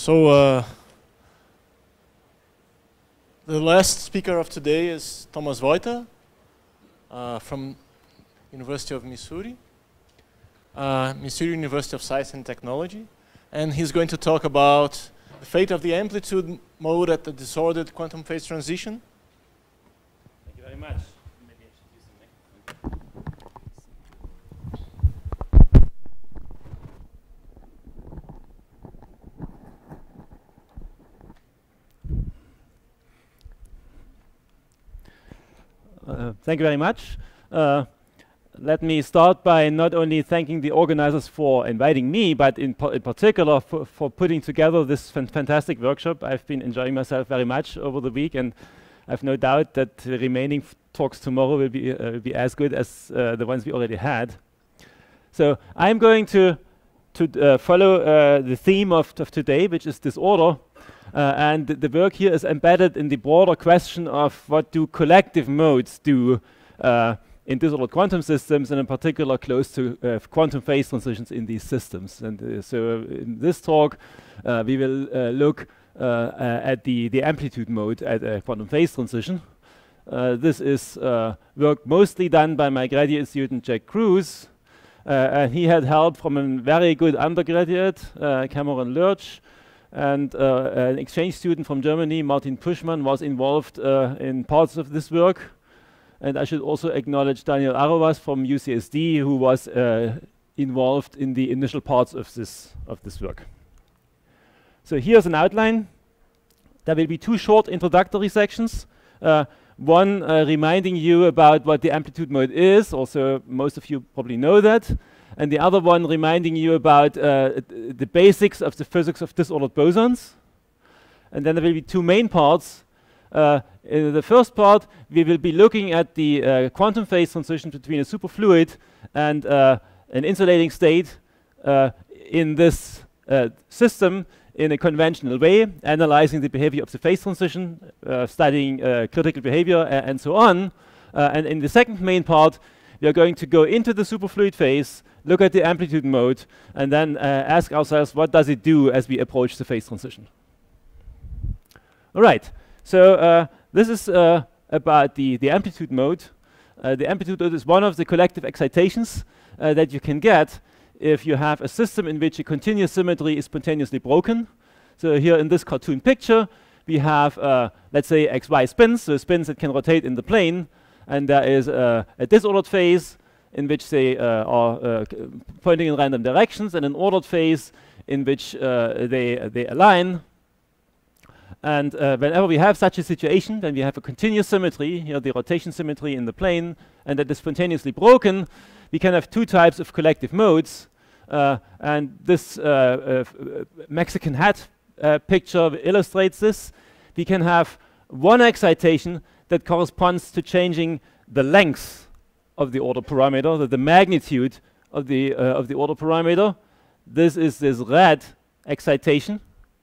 So the last speaker of today is Thomas Voita from University of Missouri, Missouri University of Science and Technology, and he's going to talk about the fate of the amplitude mode at the disordered quantum phase transition. Thank you very much. Maybe I should use the microphone. Thank you very much. Let me start by not only thanking the organizers for inviting me, but in particular for putting together this fantastic workshop. I've been enjoying myself very much over the week, and I've no doubt that the remaining talks tomorrow will be as good as the ones we already had. So I'm going to follow the theme of today, which is disorder. And the work here is embedded in the broader question of what do collective modes do in disordered quantum systems, and in particular close to quantum phase transitions in these systems. And so in this talk, we will look at the amplitude mode at a quantum phase transition. This is work mostly done by my graduate student Jack Kruse, and he had help from a very good undergraduate, Cameron Lurch. And an exchange student from Germany, Martin Puschmann, was involved in parts of this work. And I should also acknowledge Daniel Arovas from UCSD, who was involved in the initial parts of this work. So here's an outline. There will be two short introductory sections. One reminding you about what the amplitude mode is. Also, most of you probably know that. And the other one reminding you about the basics of the physics of disordered bosons. And then there will be two main parts. In the first part, we will be looking at the quantum phase transition between a superfluid and an insulating state in this system in a conventional way, analyzing the behavior of the phase transition, studying critical behavior, and so on. And in the second main part, we are going to go into the superfluid phase, look at the amplitude mode, and then ask ourselves, what does it do as we approach the phase transition? All right, so this is about the amplitude mode. The amplitude mode is one of the collective excitations that you can get if you have a system in which a continuous symmetry is spontaneously broken. So here in this cartoon picture, we have, let's say, xy spins, so spins that can rotate in the plane. And there is a disordered phase in which they are pointing in random directions, and an ordered phase in which they align. And whenever we have such a situation, then we have a continuous symmetry, here the rotation symmetry in the plane, and that is spontaneously broken, we can have two types of collective modes. And this Mexican hat picture illustrates this. We can have one excitation that corresponds to changing the length of the order parameter, the magnitude of the order parameter. This is this red excitation,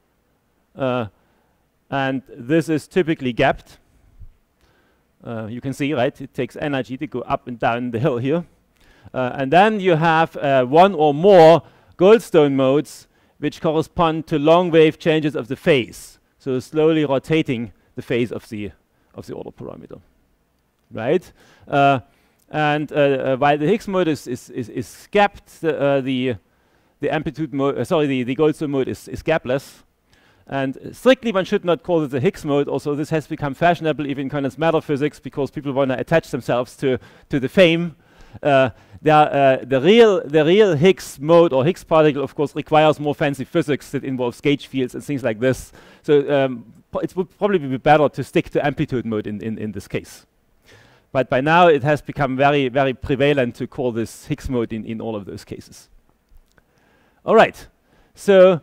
and this is typically gapped. You can see, right? It takes energy to go up and down the hill here, and then you have one or more Goldstone modes, which correspond to long wave changes of the phase, so slowly rotating the phase of the order parameter, right? And while the Higgs mode is gapped, the amplitude mode, the Goldstone mode is gapless. And strictly, one should not call it the Higgs mode. Also, this has become fashionable even in condensed matter physics because people want to attach themselves to the fame. The real Higgs mode or Higgs particle, of course, requires more fancy physics that involves gauge fields and things like this. So it would probably be better to stick to amplitude mode in this case. But by now, it has become very, very prevalent to call this Higgs mode in all of those cases. All right. So,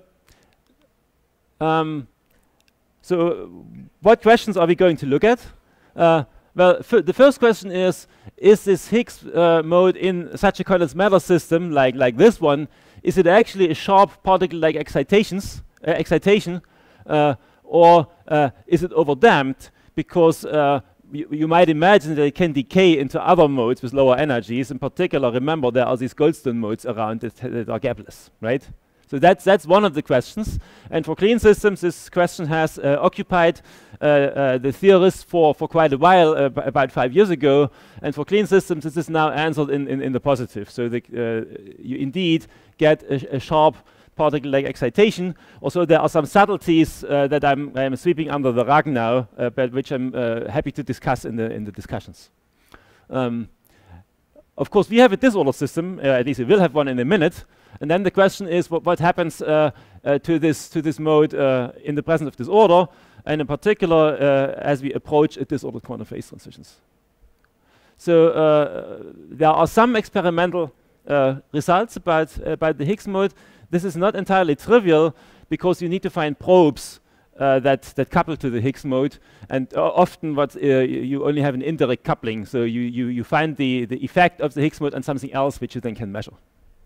what questions are we going to look at? Well, the first question is this Higgs mode in such a condensed matter system like this one, is it actually a sharp particle-like excitation, or is it overdamped? Because you might imagine that it can decay into other modes with lower energies. In particular, remember, there are these Goldstone modes around that are gapless, right? So that's one of the questions. And for clean systems, this question has occupied the theorists for quite a while, about 5 years ago. And for clean systems, this is now answered in the positive. So you indeed get a sharp particle-like excitation. Also, there are some subtleties that I'm sweeping under the rug now, but which I'm happy to discuss in the discussions. Of course, we have a disordered system. At least we will have one in a minute. And then the question is, what happens to this mode in the presence of disorder, and in particular as we approach disordered quantum phase transitions. So there are some experimental results about the Higgs mode. This is not entirely trivial because you need to find probes that couple to the Higgs mode, and often you only have an indirect coupling. So you find the effect of the Higgs mode on something else which you then can measure.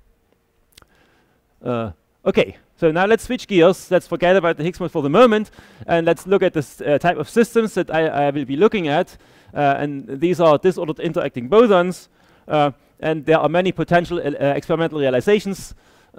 Okay, so now let's switch gears. Let's forget about the Higgs mode for the moment, and let's look at this type of systems that I will be looking at. And these are disordered interacting bosons, and there are many potential experimental realizations.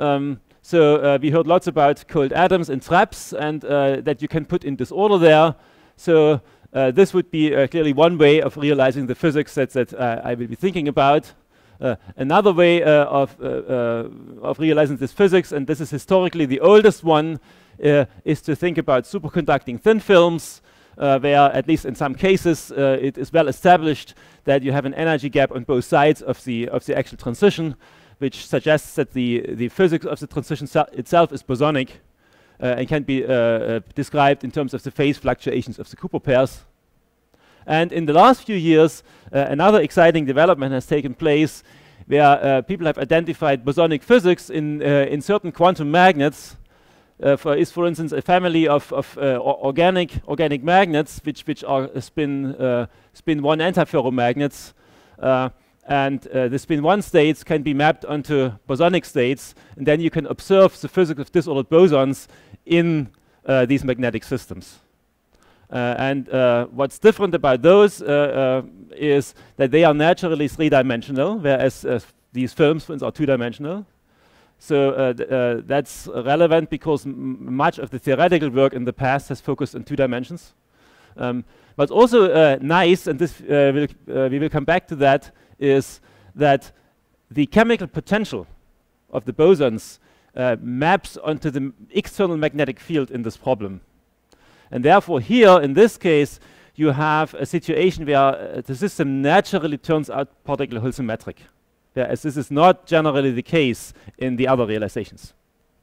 So we heard lots about cold atoms and traps, and that you can put in disorder there. So this would be clearly one way of realizing the physics that I will be thinking about. Another way of realizing this physics, and this is historically the oldest one, is to think about superconducting thin films, where, at least in some cases, it is well established that you have an energy gap on both sides of the actual transition, which suggests that the physics of the transition itself is bosonic and can be described in terms of the phase fluctuations of the Cooper pairs. And in the last few years, another exciting development has taken place where people have identified bosonic physics in certain quantum magnets. For instance, a family of organic magnets which are spin 1 antiferromagnets. And the spin 1 states can be mapped onto bosonic states, and then you can observe the physics of disordered bosons in these magnetic systems. And what's different about those is that they are naturally 3-dimensional, whereas these films, for instance, are 2-dimensional. So that's relevant because much of the theoretical work in the past has focused on 2 dimensions. What's also nice, and this we will come back to that, is that the chemical potential of the bosons maps onto the external magnetic field in this problem. And therefore here, in this case, you have a situation where the system naturally turns out particle-Hole symmetric, whereas this is not generally the case in the other realizations.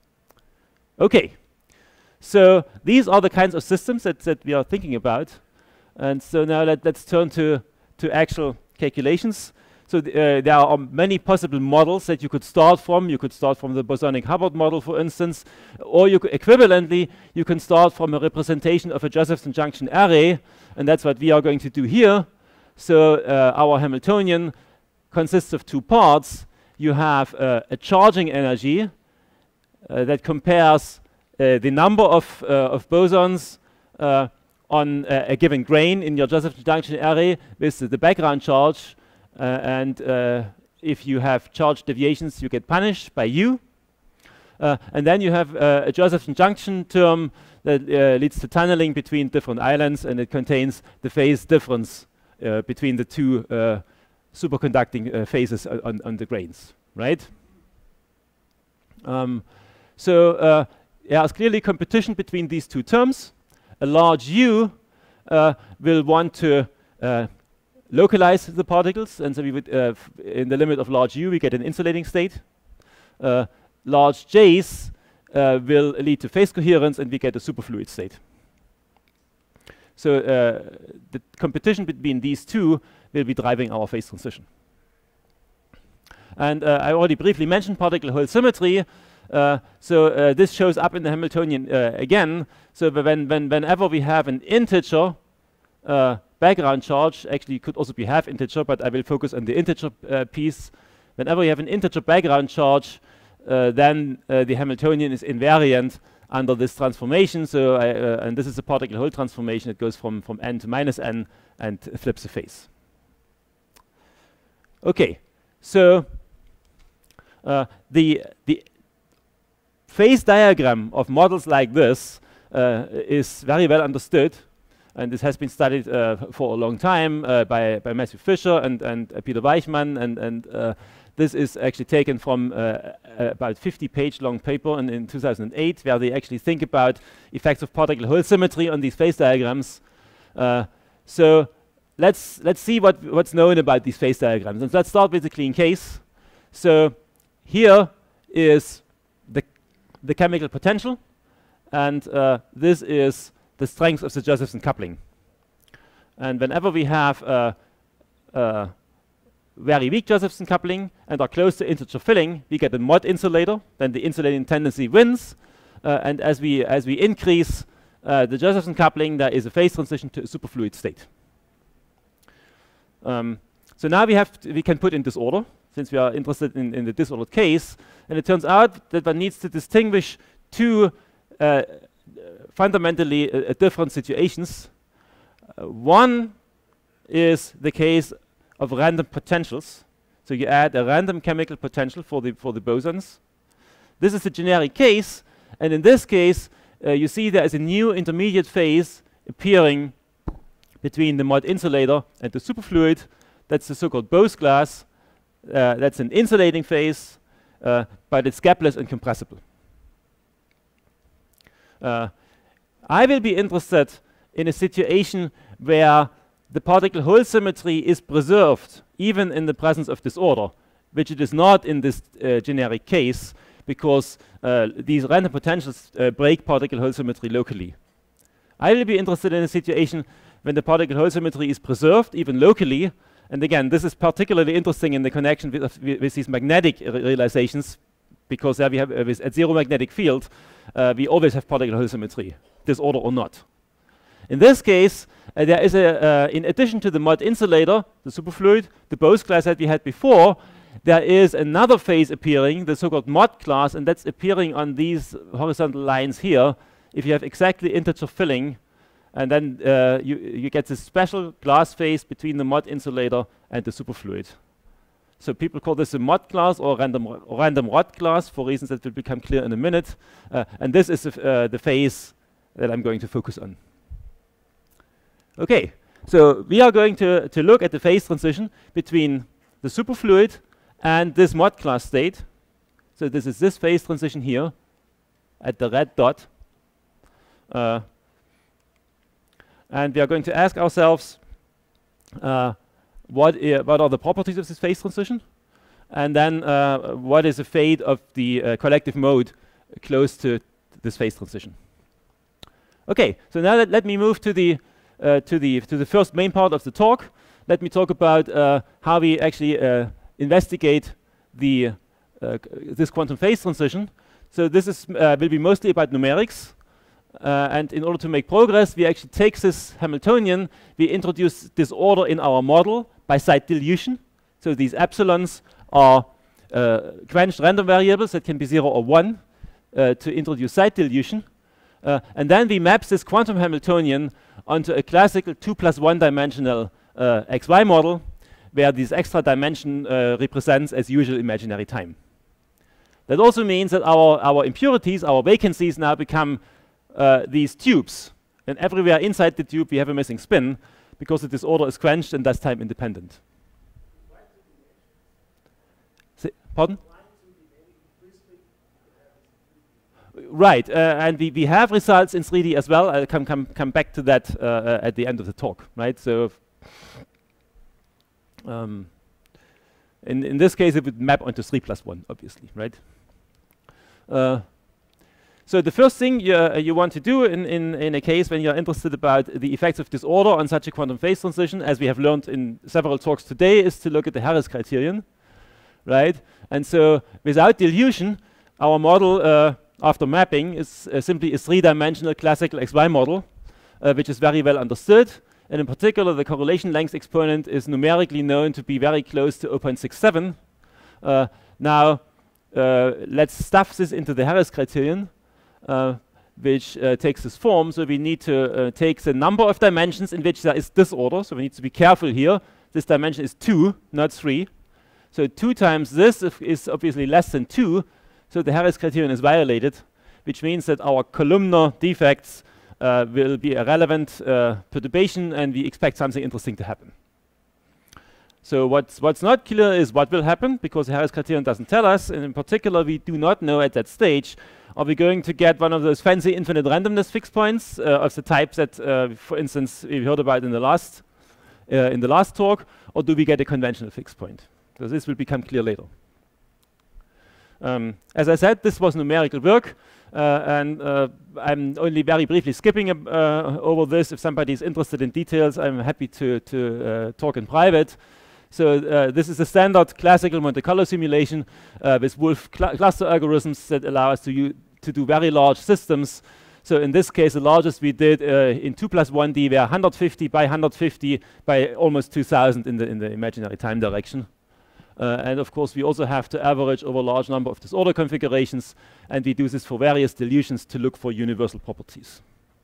Okay, so these are the kinds of systems that we are thinking about. And so now let's turn to actual calculations. So there are many possible models that you could start from. You could start from the bosonic Hubbard model, for instance, or equivalently, you can start from a representation of a Josephson junction array, and that's what we are going to do here. So our Hamiltonian consists of 2 parts. You have a charging energy that compares the number of bosons on a given grain in your Josephson junction array with the background charge. And if you have charge deviations, you get punished by U. And then you have a Josephson junction term that leads to tunneling between different islands, and it contains the phase difference between the 2 superconducting phases on the grains, right? So there's clearly competition between these 2 terms. A large U will want to localize the particles, and so we would, in the limit of large U, we get an insulating state. Large J's will lead to phase coherence, and we get a superfluid state. So the competition between these 2 will be driving our phase transition. And I already briefly mentioned particle-Hole symmetry. So this shows up in the Hamiltonian again. So whenever we have an integer background charge, actually it could also be half integer, but I will focus on the integer piece. Whenever you have an integer background charge, then the Hamiltonian is invariant under this transformation. So and this is a particle-Hole transformation. It goes from n to -n and flips the phase. Okay, so the phase diagram of models like this is very well understood, and this has been studied for a long time by Matthew Fisher and Peter Weichmann, and this is actually taken from about 50-page long paper in 2008, where they actually think about effects of particle hole symmetry on these phase diagrams. So let's see what's known about these phase diagrams, and let's start with the clean case. So here is the chemical potential, and this is the strength of the Josephson coupling. And whenever we have a very weak Josephson coupling and are close to integer filling, we get a mod insulator, then the insulating tendency wins, and as we increase the Josephson coupling, there is a phase transition to a superfluid state. So now we can put in disorder, since we are interested in the disordered case, and it turns out that one needs to distinguish two fundamentally different situations. One is the case of random potentials. So you add a random chemical potential for the bosons. This is the generic case, and in this case, you see there is a new intermediate phase appearing between the mod insulator and the superfluid. That's the so-called Bose class. That's an insulating phase, but it's gapless and compressible. I will be interested in a situation where the particle hole symmetry is preserved even in the presence of disorder, which it is not in this generic case, because these random potentials break particle hole symmetry locally. I will be interested in a situation when the particle hole symmetry is preserved even locally, and again, this is particularly interesting in the connection with these magnetic realizations, because there we have at zero magnetic field, we always have particle hole symmetry, disorder or not. In this case, there is in addition to the mod insulator, the superfluid, the Bose class that we had before, there is another phase appearing, the so-called mod class, and that's appearing on these horizontal lines here. If you have exactly integer filling, and then you get this special glass phase between the mod insulator and the superfluid. So people call this a mod class or random rod class for reasons that will become clear in a minute. And this is the phase that I'm going to focus on. Okay, so we are going to look at the phase transition between the superfluid and this mod class state. So this is this phase transition here at the red dot. And we are going to ask ourselves what are the properties of this phase transition, and then what is the fate of the collective mode close to this phase transition. Okay, so now let me move to the first main part of the talk. Let me talk about how we actually investigate this quantum phase transition. So this is will be mostly about numerics. And in order to make progress, we actually take this Hamiltonian, we introduce disorder in our model by site dilution. So these epsilons are quenched random variables that can be 0 or 1 to introduce site dilution. And then we map this quantum Hamiltonian onto a classical 2 + 1 dimensional XY model, where this extra dimension represents, as usual, imaginary time. That also means that our impurities, our vacancies now become these tubes, and everywhere inside the tube we have a missing spin because the disorder is quenched and thus time independent. Pardon? Right, and we have results in 3D as well. I'll come back to that at the end of the talk. Right, so in this case it would map onto 3 + 1, obviously. Right. So the first thing you want to do in a case when you're interested about the effects of disorder on such a quantum phase transition, as we have learned in several talks today, is to look at the Harris criterion, right? And so without dilution, our model after mapping is simply a 3-dimensional classical XY model, which is very well understood. And in particular, the correlation length exponent is numerically known to be very close to 0.67. Now, let's stuff this into the Harris criterion, which takes this form. So we need to take the number of dimensions in which there is disorder. So we need to be careful here. This dimension is 2, not 3. So 2 times this is obviously less than 2. so the Harris criterion is violated, which means that our columnar defects will be a relevant perturbation, and we expect something interesting to happen. So what's not clear is what will happen, because the Harris criterion doesn't tell us, and in particular we do not know at that stage, are we going to get one of those fancy infinite randomness fixed points of the types that, for instance, we heard about in the last talk, or do we get a conventional fixed point? So this will become clear later. As I said, this was numerical work, and I'm only very briefly skipping over this. If somebody is interested in details, I'm happy to talk in private. So this is a standard classical Monte Carlo simulation with Wolf cluster algorithms that allow us to do very large systems. So in this case, the largest we did in 2+1D were 150 by 150 by almost 2000 in the imaginary time direction. And of course, we also have to average over a large number of disorder configurations, and we do this for various dilutions to look for universal properties.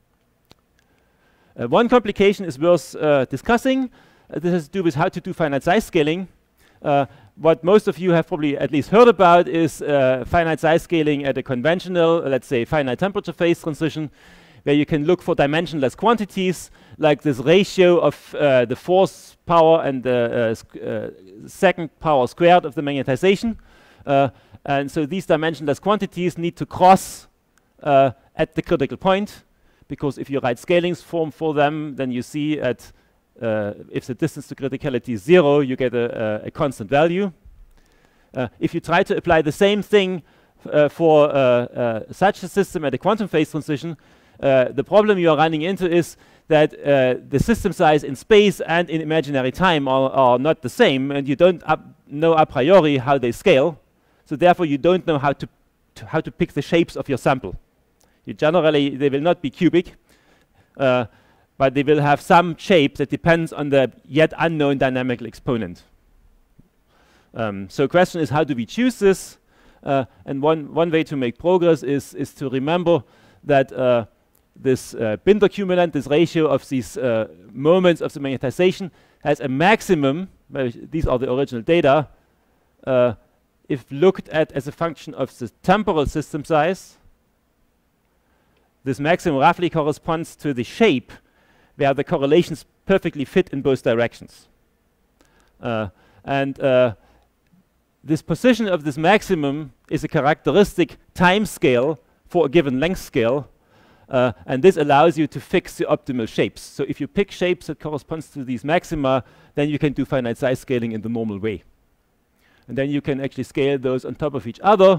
One complication is worth discussing. This has to do with how to do finite size scaling. What most of you have probably at least heard about is finite size scaling at a conventional, let's say, finite temperature phase transition, where you can look for dimensionless quantities, like this ratio of the force power and the second power squared of the magnetization. And so these dimensionless quantities need to cross at the critical point, because if you write scalings form for them, then you see at if the distance to criticality is 0, you get a constant value. If you try to apply the same thing for such a system at a quantum phase transition, the problem you are running into is that the system size in space and in imaginary time are not the same, and you don't know a priori how they scale. So therefore, you don't know how to pick the shapes of your sample. They will not be cubic, but they will have some shape that depends on the yet unknown dynamical exponent. So question is, how do we choose this? And one way to make progress is to remember that this Binder cumulant, this ratio of these moments of the magnetization, has a maximum. These are the original data. If looked at as a function of the temporal system size, this maximum roughly corresponds to the shape where the correlations perfectly fit in both directions. This position of this maximum is a characteristic time scale for a given length scale, and this allows you to fix the optimal shapes. So if you pick shapes that corresponds to these maxima, then you can do finite size scaling in the normal way. And then you can actually scale those on top of each other,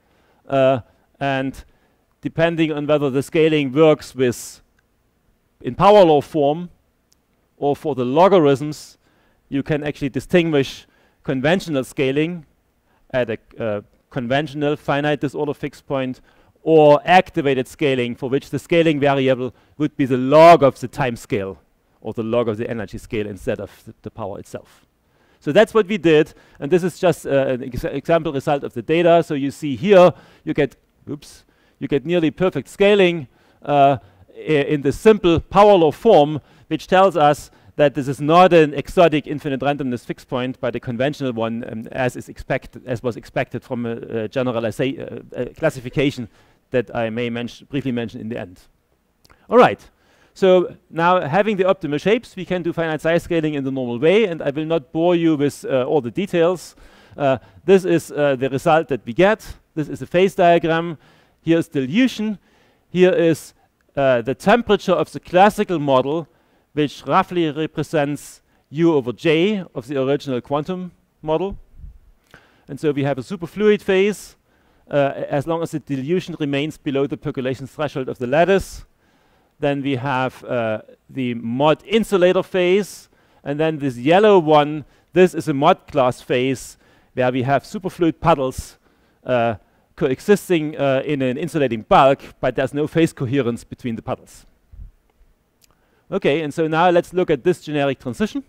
and depending on whether the scaling works with in power law form or for the logarithms, you can actually distinguish conventional scaling at a conventional finite disorder fixed point, or activated scaling, for which the scaling variable would be the log of the time scale or the log of the energy scale instead of the power itself. So that's what we did, and this is just an example result of the data. So you see here, you get nearly perfect scaling in the simple power law form, which tells us that this is not an exotic infinite randomness fixed point, but a conventional one, as was expected from a generalization classification that I may briefly mention in the end. All right. So now, having the optimal shapes, we can do finite size scaling in the normal way, and I will not bore you with all the details. This is the result that we get. This is a phase diagram. Here is dilution. Here is the temperature of the classical model, which roughly represents U over J of the original quantum model. And so we have a superfluid phase as long as the dilution remains below the percolation threshold of the lattice. Then we have the mod insulator phase, and then this yellow one, this is a mod class phase where we have superfluid puddles coexisting in an insulating bulk, but there's no phase coherence between the puddles. Okay, and so now let's look at this generic transition.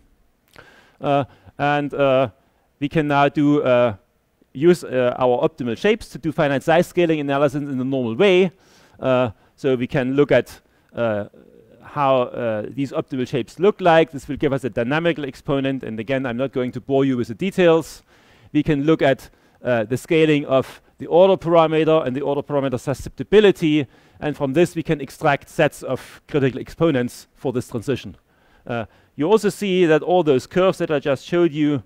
We can now use our optimal shapes to do finite size scaling analysis in the normal way. So we can look at how these optimal shapes look like. This will give us a dynamical exponent, and again, I'm not going to bore you with the details. We can look at the scaling of the order parameter and the order parameter susceptibility, and from this we can extract sets of critical exponents for this transition. You also see that all those curves that I just showed you,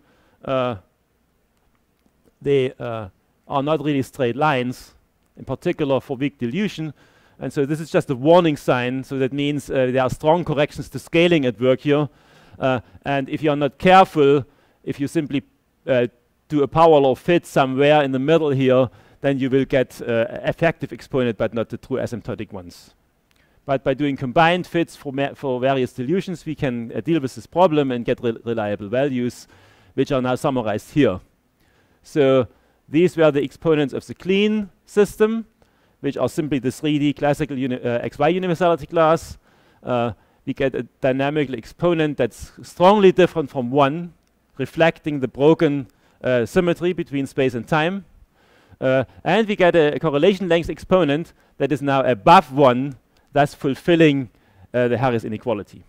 they are not really straight lines, in particular for weak dilution. And so this is just a warning sign, so that means there are strong corrections to scaling at work here. And if you're not careful, if you simply do a power law fit somewhere in the middle here, then you will get effective exponent, but not the true asymptotic ones. But by doing combined fits for various dilutions, we can deal with this problem and get reliable values, which are now summarized here. So these were the exponents of the clean system, which are simply the 3D classical XY universality class. We get a dynamical exponent that's strongly different from 1, reflecting the broken symmetry between space and time. And we get a correlation length exponent that is now above 1, thus fulfilling the Harris inequality.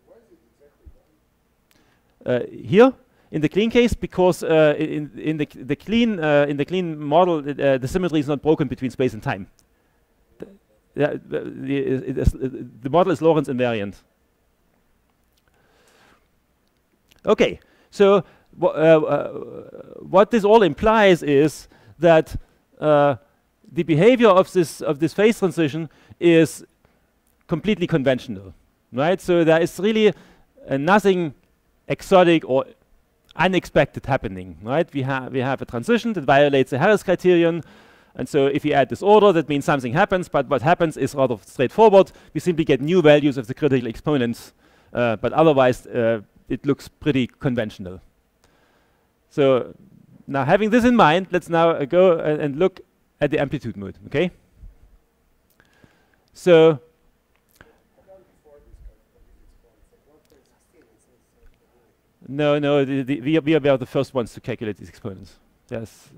Here, in the clean case, because in the clean model, the symmetry is not broken between space and time. The model is Lorentz invariant. Okay, so what this all implies is that the behavior of this phase transition is completely conventional, right? So there is really nothing exotic or unexpected happening, right? We have a transition that violates the Harris criterion, and so if we add this order, that means something happens, but what happens is rather straightforward. We simply get new values of the critical exponents, but otherwise it looks pretty conventional. So now having this in mind, let's now go and look at the amplitude mode, okay? So no, we are the first ones to calculate these exponents. Yes.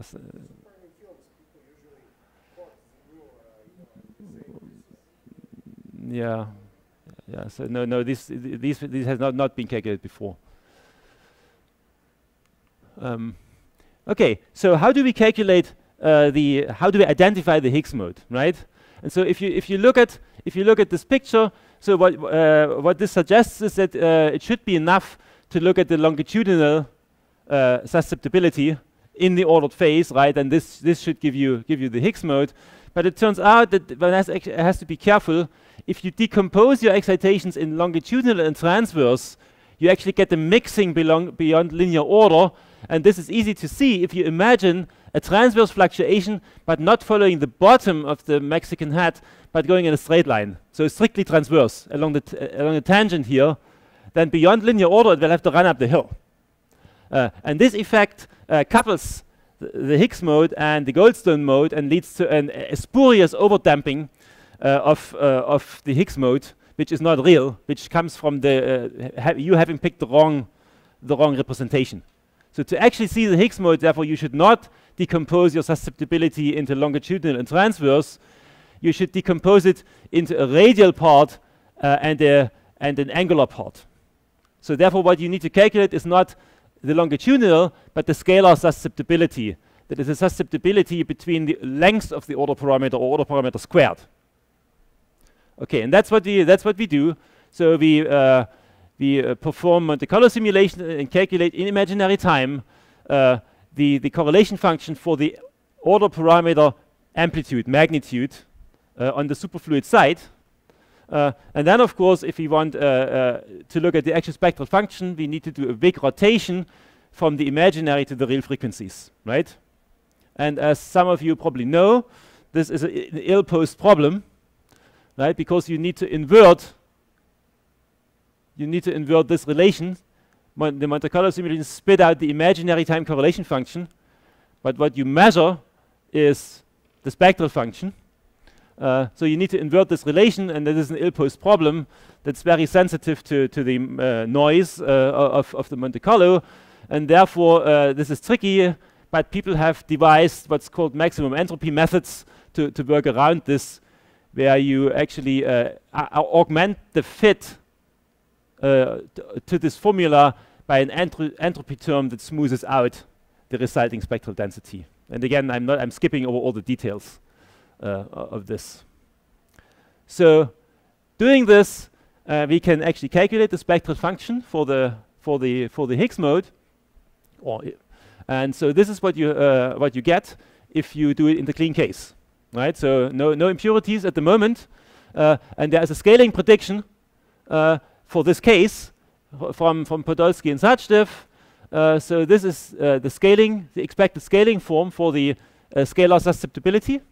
Yeah. So no. This has not been calculated before. Okay. So how do we calculate how do we identify the Higgs mode, right? And so if you look at this picture, so what this suggests is that it should be enough to look at the longitudinal susceptibility in the ordered phase, right? And this should give you the Higgs mode. But it turns out that one has to be careful. If you decompose your excitations in longitudinal and transverse, you actually get a mixing beyond linear order. And this is easy to see if you imagine a transverse fluctuation, but not following the bottom of the Mexican hat, but going in a straight line. So strictly transverse along the tangent here. Then beyond linear order, it will have to run up the hill. And this effect couples the Higgs mode and the Goldstone mode and leads to a spurious overdamping of the Higgs mode, which is not real, which comes from you having picked the wrong representation. So to actually see the Higgs mode, therefore, you should not decompose your susceptibility into longitudinal and transverse. You should decompose it into a radial part and an angular part. So therefore, what you need to calculate is not the longitudinal, but the scalar susceptibility. That is a susceptibility between the lengths of the order parameter or order parameter squared. Okay, and that's what we do. So we perform Monte Carlo simulation and calculate in imaginary time the correlation function for the order parameter amplitude, magnitude on the superfluid side. And then, of course, if we want to look at the actual spectral function, we need to do a big rotation from the imaginary to the real frequencies, right? And as some of you probably know, this is an ill-posed problem, right? Because you need to invert this relation. The Monte Carlo simulation spit out the imaginary time correlation function, but what you measure is the spectral function. So you need to invert this relation, and that is an ill-posed problem that's very sensitive to the noise of the Monte Carlo, and therefore this is tricky, but people have devised what's called maximum entropy methods to work around this, where you actually augment the fit to this formula by an entropy term that smoothes out the resulting spectral density. And again, I'm skipping over all the details of this. So doing this, we can actually calculate the spectral function for the Higgs mode, and so this is what you get if you do it in the clean case, right? So no impurities at the moment, and there is a scaling prediction for this case from Podolsky and Sachdev. So this is the expected scaling form for the scalar susceptibility,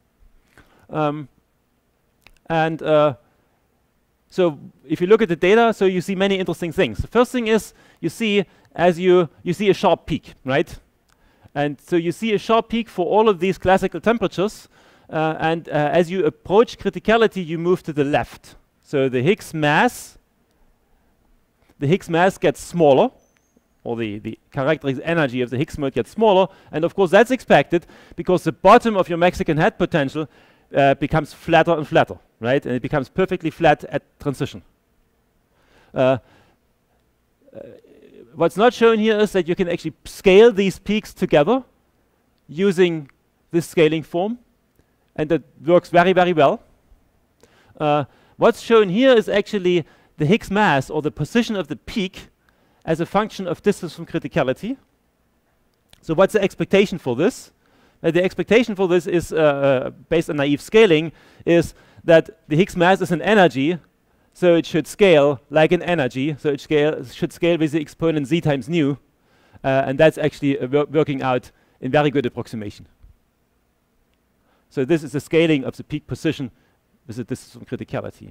so if you look at the data, so you see many interesting things. The first thing is you see a sharp peak, right? And so you see a sharp peak for all of these classical temperatures, and as you approach criticality, you move to the left. So the Higgs mass gets smaller, or the characteristic energy of the Higgs mode gets smaller, and of course that's expected because the bottom of your Mexican head potential becomes flatter and flatter, right? And it becomes perfectly flat at transition. What's not shown here is that you can actually scale these peaks together using this scaling form, and that works very, very well. What's shown here is actually the Higgs mass, or the position of the peak, as a function of distance from criticality. So what's the expectation for this? The expectation for this is, based on naive scaling, is that the Higgs mass is an energy, so it should scale like an energy, so it should scale with the exponent z times nu, and that's actually working out in very good approximation. So this is the scaling of the peak position with the distance from criticality.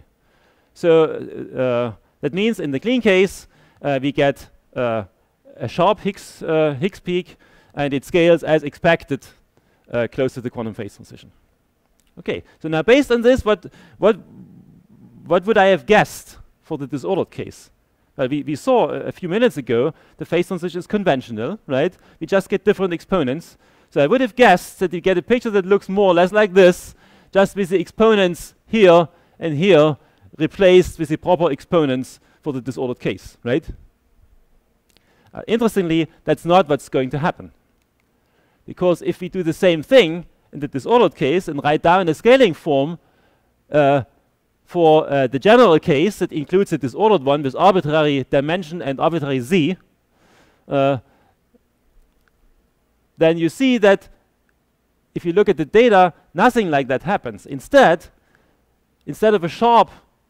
So that means in the clean case, we get a sharp Higgs peak, and it scales as expected close to the quantum phase transition. Okay, so now based on this, what would I have guessed for the disordered case? Well, we saw a few minutes ago the phase transition is conventional, right? We just get different exponents. So I would have guessed that you get a picture that looks more or less like this, just with the exponents here and here replaced with the proper exponents for the disordered case, right? Interestingly, that's not what's going to happen. Because if we do the same thing in the disordered case and write down a scaling form for the general case that includes a disordered one with arbitrary dimension and arbitrary z, then you see that if you look at the data, nothing like that happens. Instead of a sharp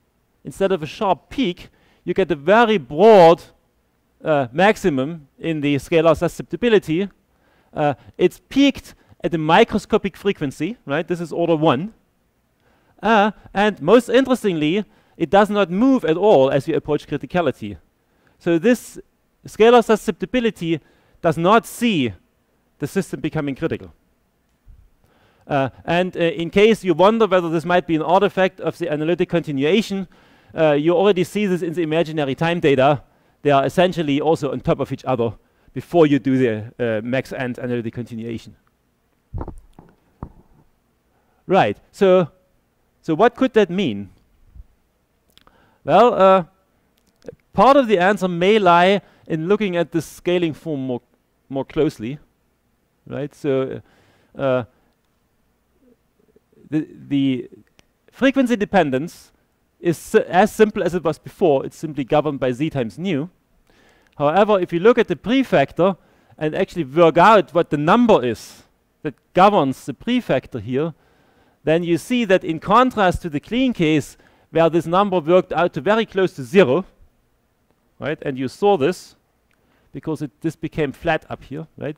peak, you get a very broad maximum in the scalar susceptibility. It's peaked at a microscopic frequency, right? This is order 1. And most interestingly, it does not move at all as we approach criticality. So this scalar susceptibility does not see the system becoming critical. And in case you wonder whether this might be an artifact of the analytic continuation, you already see this in the imaginary time data. They are essentially also on top of each other before you do the max-end analytic continuation. Right, so what could that mean? Well, part of the answer may lie in looking at the scaling form more closely, right? So the frequency dependence is as simple as it was before. It's simply governed by z times nu. However, if you look at the prefactor and actually work out what the number is that governs the prefactor here, then you see that in contrast to the clean case, where this number worked out to very close to 0, right? And you saw this because this became flat up here, right?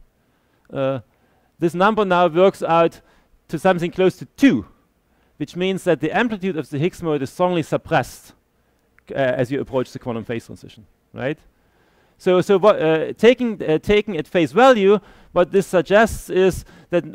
This number now works out to something close to 2, which means that the amplitude of the Higgs mode is strongly suppressed as you approach the quantum phase transition, right? So what, taking at face value, what this suggests is that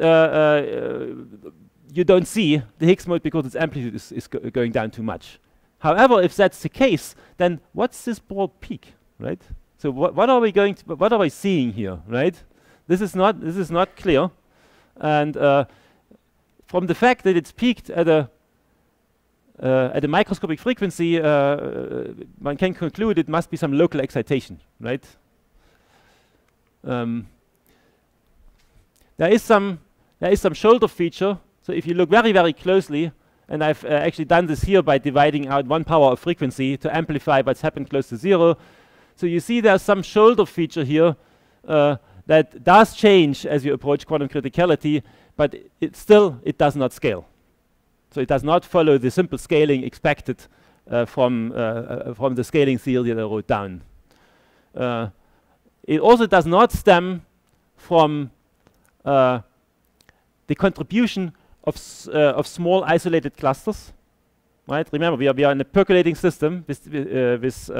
you don't see the Higgs mode because its amplitude is going down too much. However, if that's the case, then what's this broad peak, right? So what are we seeing here, right? This is not clear, and from the fact that it's peaked at a microscopic frequency, one can conclude it must be some local excitation, right? there is some shoulder feature. So if you look very, very closely, and I've actually done this here by dividing out 1 power of frequency to amplify what's happened close to 0. So you see there's some shoulder feature here that does change as you approach quantum criticality, but it does not scale. So it does not follow the simple scaling expected from the scaling theory that I wrote down. It also does not stem from the contribution of small isolated clusters. Right? Remember, we are in a percolating system with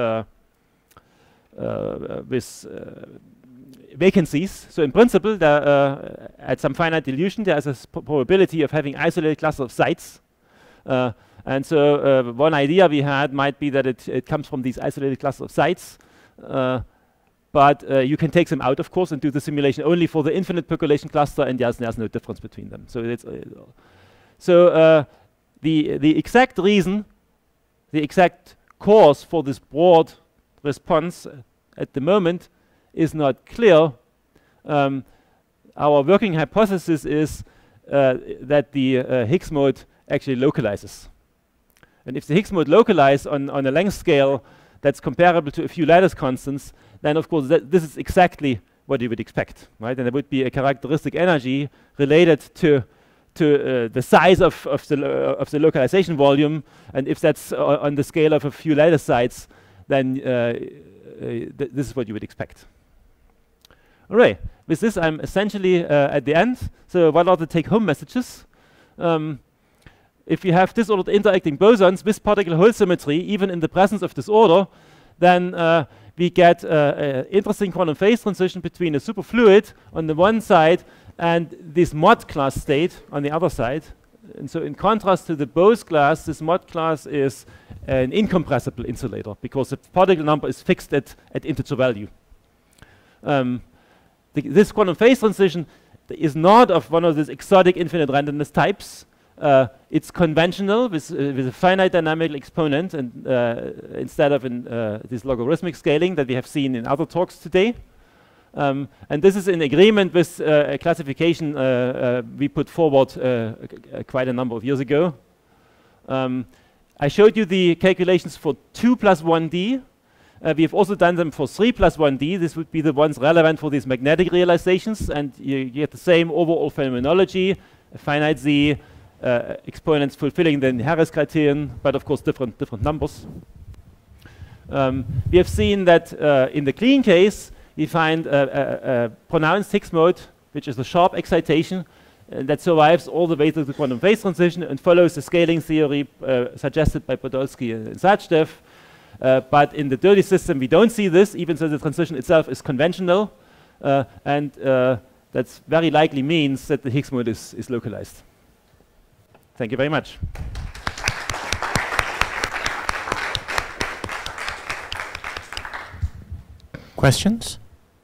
vacancies. So in principle, at some finite dilution, there is a probability of having isolated cluster of sites. And so one idea we had might be that it comes from these isolated cluster of sites. But you can take them out, of course, and do the simulation only for the infinite percolation cluster, and there's no difference between them. So it's the exact reason, the exact cause for this broad response at the moment is not clear. Our working hypothesis is that the Higgs mode actually localizes. And if the Higgs mode localizes on a length scale that's comparable to a few lattice constants, then of course this is exactly what you would expect, right? And there would be a characteristic energy related to the size of the localization volume, and if that's on the scale of a few lattice sites, then this is what you would expect. All right, with this I'm essentially at the end. So what are the take-home messages? If you have disordered interacting bosons with particle-hole symmetry, even in the presence of disorder, then we get interesting quantum phase transition between a superfluid on the one side and this mod class state on the other side. And so in contrast to the Bose class, this mod class is an incompressible insulator because the particle number is fixed at integer value. This quantum phase transition is not of one of these exotic infinite randomness types. It's conventional with a finite dynamical exponent, and instead of this logarithmic scaling that we have seen in other talks today. And this is in agreement with a classification we put forward quite a number of years ago. I showed you the calculations for 2 plus 1D. We have also done them for 3 plus 1D. This would be the ones relevant for these magnetic realizations, and you get the same overall phenomenology, a finite Z, exponents fulfilling the Harris criterion, but of course different numbers. We have seen that in the clean case, we find a pronounced Higgs mode, which is a sharp excitation that survives all the way to the quantum phase transition and follows the scaling theory suggested by Podolsky and Sachdev. But in the dirty system, we don't see this, even though the transition itself is conventional, and that very likely means that the Higgs mode is localized. Thank you very much. Questions?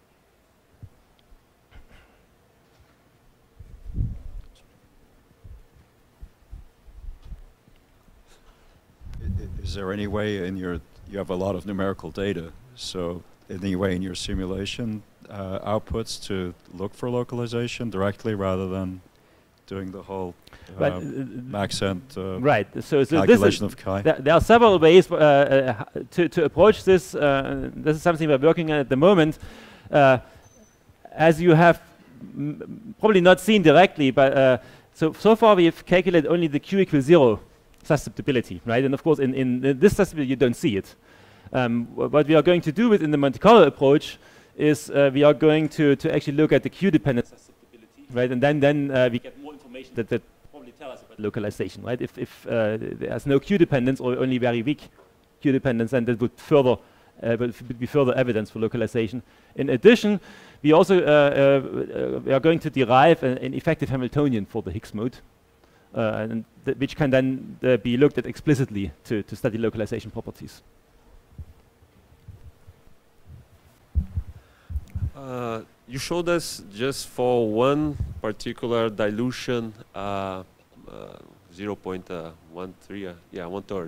Is there any way in you have a lot of numerical data, so any way in your simulation outputs to look for localization directly rather than doing the whole Maxent right. So calculation of chi? There are several ways to approach this. This is something we're working on at the moment. As you have probably not seen directly, but so far we have calculated only the Q equals 0 susceptibility, right? And of course, in this susceptibility, you don't see it. What we are going to do within the Monte Carlo approach is we are going to actually look at the Q-dependent susceptibility, right? And then we get more information that probably tell us about localization, right? If there's no Q-dependence or only very weak Q-dependence, then that would be further evidence for localization. In addition, we also we are going to derive an effective Hamiltonian for the Higgs mode, and which can then be looked at explicitly to study localization properties. You showed us just for one particular dilution, 0.13, yeah, 1/3.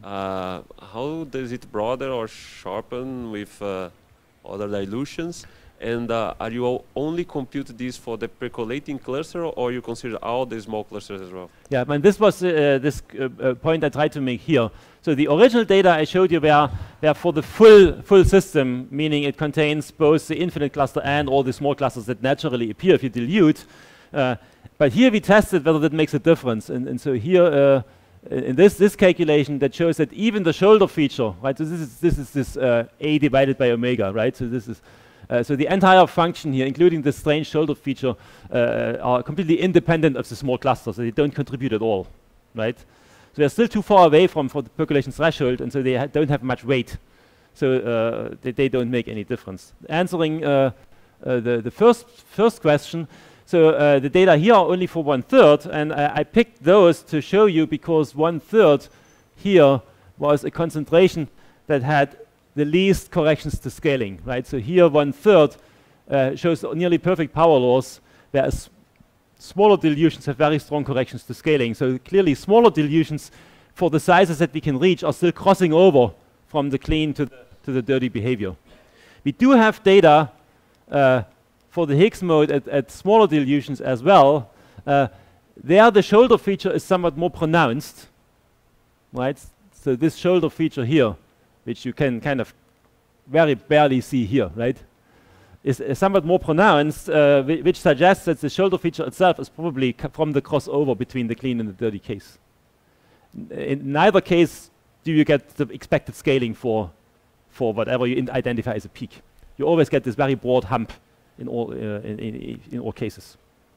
How does it broaden or sharpen with other dilutions? And are you only compute this for the percolating cluster, or you consider all the small clusters as well? Yeah, and this was this point I tried to make here. So the original data I showed you were for the full system, meaning it contains both the infinite cluster and all the small clusters that naturally appear if you dilute. But here we tested whether that makes a difference. And so here, in this calculation, that shows that even the shoulder feature, right? So this is A divided by omega, right? So this is so the entire function here, including the strange shoulder feature, are completely independent of the small cluster, so they don't contribute at all, right? So they're still too far away from the percolation threshold, and so they don't have much weight. So they don't make any difference. Answering the first question, so the data here are only for 1/3, and I picked those to show you because 1/3 here was a concentration that had the least corrections to scaling, right? So here 1/3 shows nearly perfect power laws, whereas smaller dilutions have very strong corrections to scaling. So clearly smaller dilutions for the sizes that we can reach are still crossing over from the clean to the dirty behavior. We do have data for the Higgs mode at smaller dilutions as well. There the shoulder feature is somewhat more pronounced, right? So this shoulder feature here, which you can kind of very barely see here, right, is somewhat more pronounced, which suggests that the shoulder feature itself is probably from the crossover between the clean and the dirty case. In neither case do you get the expected scaling for whatever you identify as a peak. You always get this very broad hump in all cases.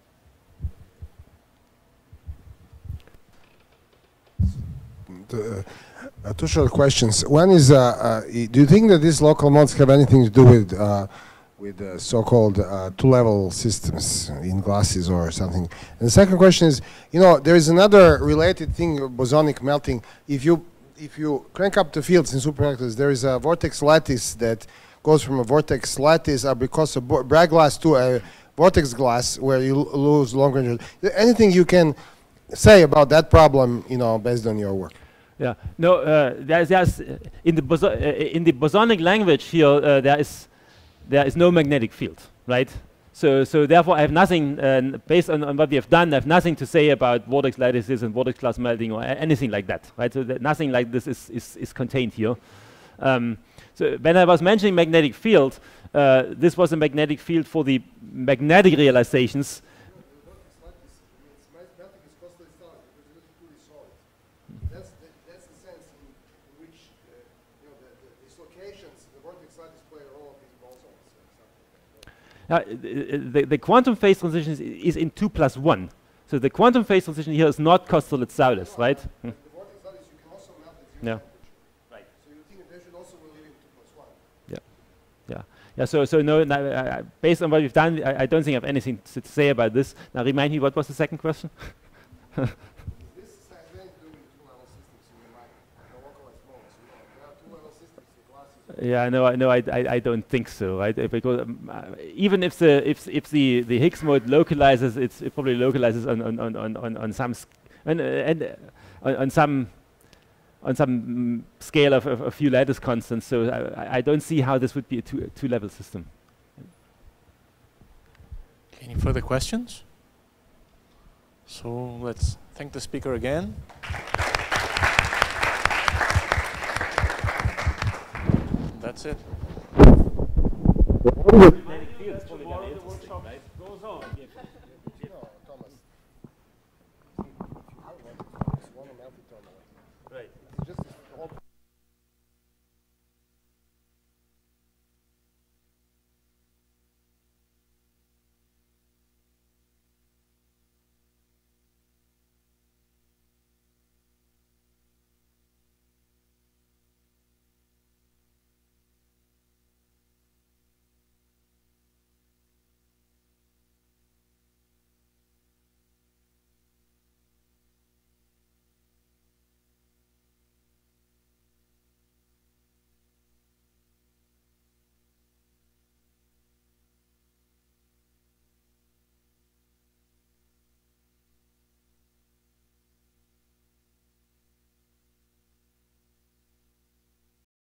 Two short questions. One is, do you think that these local modes have anything to do with so-called two-level systems in glasses or something? And the second question is, there is another related thing, bosonic melting. If you crank up the fields in superconductors, there is a vortex lattice that goes from a vortex lattice because of Bragg glass to a vortex glass where you lose long range. Anything you can say about that problem, based on your work? Yeah, no, there's in the bosonic language here, there is no magnetic field, right? So therefore I have nothing, based on what we have done, I have nothing to say about vortex lattices and vortex glass melting or anything like that, right? So nothing like this is contained here. So when I was mentioning magnetic field, this was a magnetic field for the magnetic realizations. The quantum phase transition is in 2+1. So the quantum phase transition here is not Kosterlitz-Soudis, right? The vortex lattice you can also melt it. Yeah. Right. So you think they should also live in 2+1? Yeah. Yeah. So no, based on what we've done, I don't think I have anything to say about this. Now remind me, what was the second question? This has anything to do with two-level systems in your mind, the localized modes. There are two-level systems in glasses. Yeah, no, I don't think so, right? Because even if the Higgs mode localizes, it probably localizes on some scale of a few lattice constants. So I don't see how this would be a two-level system. Any further questions? So let's thank the speaker again. That's it.